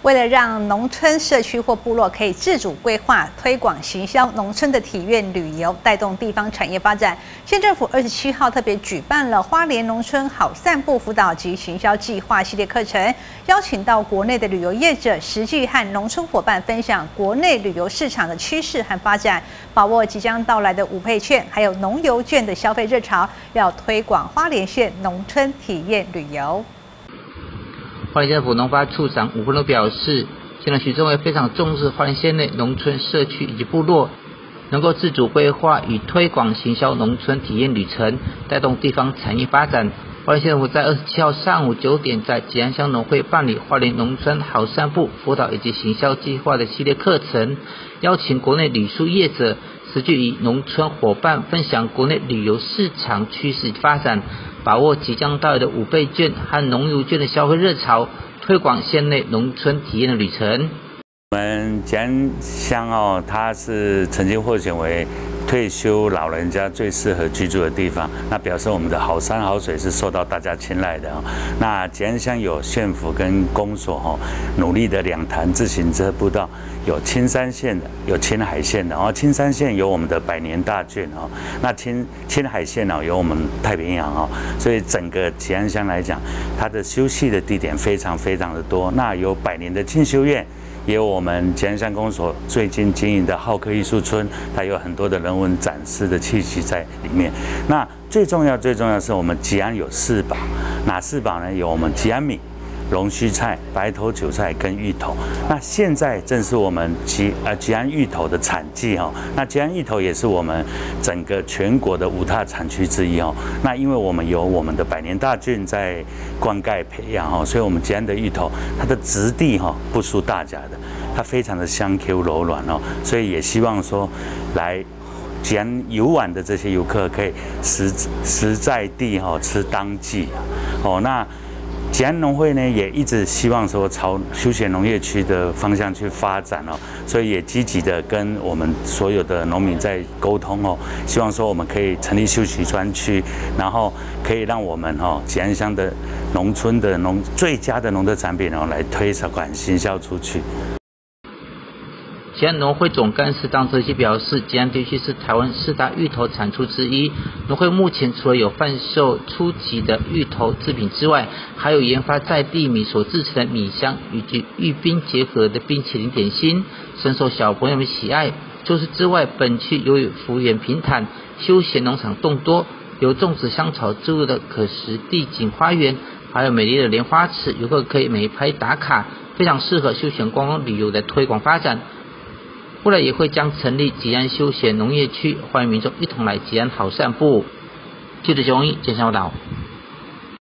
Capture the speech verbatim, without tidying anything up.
为了让农村社区或部落可以自主规划、推广、行销农村的体验旅游，带动地方产业发展，县政府二十七号特别举办了花莲农村好散步辅导及行销计划系列课程，邀请到国内的旅游业者实际和农村伙伴分享国内旅游市场的趋势和发展，把握即将到来的五倍券还有农游券的消费热潮，要推广花莲县农村体验旅游。 花莲县政府农发处长吴芬龙表示，现在许政委非常重视花莲县内农村社区以及部落能够自主规划与推广行销农村体验旅程，带动地方产业发展。花莲县政府在二十七号上午九点在吉安乡农会办理花莲农村好散步辅导以及行销计划的系列课程，邀请国内旅宿业者实际与农村伙伴分享国内旅游市场趋势发展，把握即将到来的五倍券和农游券的消费热潮，推广县内农村体验的旅程。 我们吉安乡哦，它是曾经获选为退休老人家最适合居住的地方，那表示我们的好山好水是受到大家青睐的哦。那吉安乡有县府跟公所哦，努力的两潭自行车步道，有青山县的，有青海县的。然后青山县有我们的百年大圳哦，那青青海县哦有我们太平洋哦，所以整个吉安乡来讲，它的休憩的地点非常非常的多。那有百年的进修院。也有我们吉安乡公所最近经营的好客艺术村，它有很多的人文展示的气息在里面。那最重要、最重要的是我们吉安有四宝，哪四宝呢？有我们吉安米、龙须菜、白头韭菜跟芋头。那现在正是我们吉呃吉安芋头的产季哦。那吉安芋头也是我们整个全国的五大产区之一哦。那因为我们有我们的百年大圳在灌溉培养哦，所以我们吉安的芋头它的质地哈不输大家的，它非常的香 Q 柔软哦。所以也希望说来吉安游玩的这些游客可以实实在地哈吃当季哦。那吉安农会呢，也一直希望说朝休闲农业区的方向去发展哦，所以也积极的跟我们所有的农民在沟通哦，希望说我们可以成立休息专区，然后可以让我们哦吉安乡的农村的农最佳的农特产品哦来推广行销出去。 吉安农会总干事当哲基表示，吉安地区是台湾四大芋头产出之一。农会目前除了有贩售初级的芋头制品之外，还有研发在地米所制成的米香以及芋冰结合的冰淇淋点心，深受小朋友们喜爱。除此之外，本区由于幅员平坦，休闲农场众多，有种植香草植物的可食地景花园，还有美丽的莲花池，游客可以美拍打卡，非常适合休闲观光旅游的推广发展。未来也会将成立吉安休闲农业区，欢迎民众一同来吉安好散步。记者熊一简报报道。